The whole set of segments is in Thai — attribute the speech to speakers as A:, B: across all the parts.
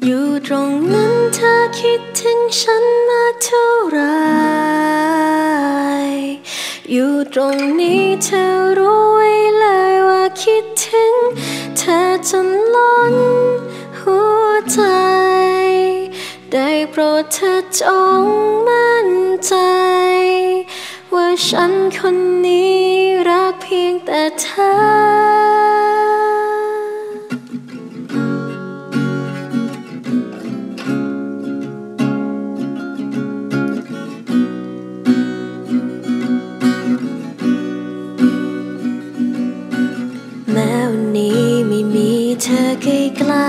A: อยู่ตรงนั้นเธอคิดถึงฉันมากเท่าไรอยู่ตรงนี้เธอรู้ไว้เลยว่าคิดถึงเธอจนล้นหัวใจได้โปรดเธอจงมั่นใจว่าฉันคนนี้รักเพียงแต่เธอแม้วันนี้ไม่มีเธอใกล้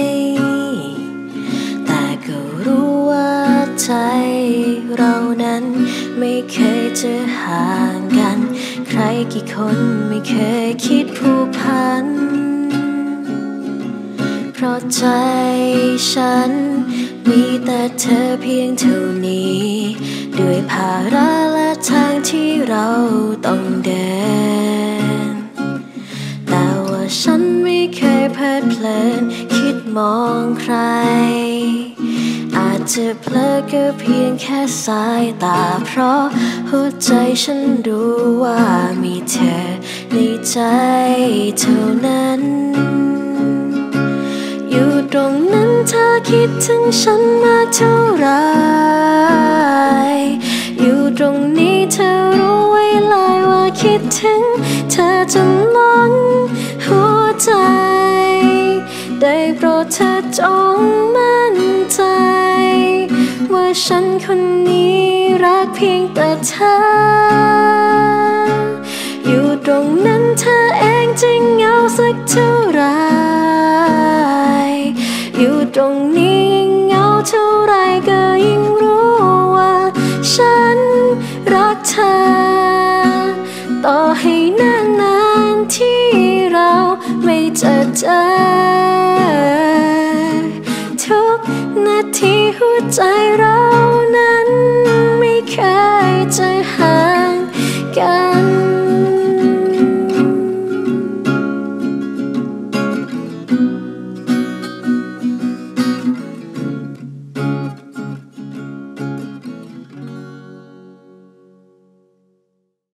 A: ๆแต่ก็รู้ว่าใจเรานั้นไม่เคยจะห่างกันใครกี่คนไม่เคยคิดผูกพันเพราะใจฉันมีแต่เธอเพียงเท่านี้ด้วยภาระและทางที่เราต้องเดินแต่ว่าฉันไม่เคยเพลิดเพลินคิดมองใครอาจจะเพลอก็เพียงแค่สายตาเพราะหัวใจฉันรู้ว่ามีเธอในใจเท่านั้นอยู่ตรงนั้นเธอคิดถึงฉันมากเท่าไรอยู่ตรงนี้เธอรู้ไว้เลยว่าคิดถึงเธอจนล้นหัวใจได้โปรดเธอจงมั่นใจว่าฉันคนนี้รักเพียงแต่เธออยู่ตรงนั้นเธอเองจะเหงาสักเท่าไรอยู่ตรงนี้ยิ่งเหงาเท่าไรก็ยิ่งรู้ว่าฉันรักเธอต่อให้นานๆที่เราไม่เจอทุกนาทีหัวใจเรา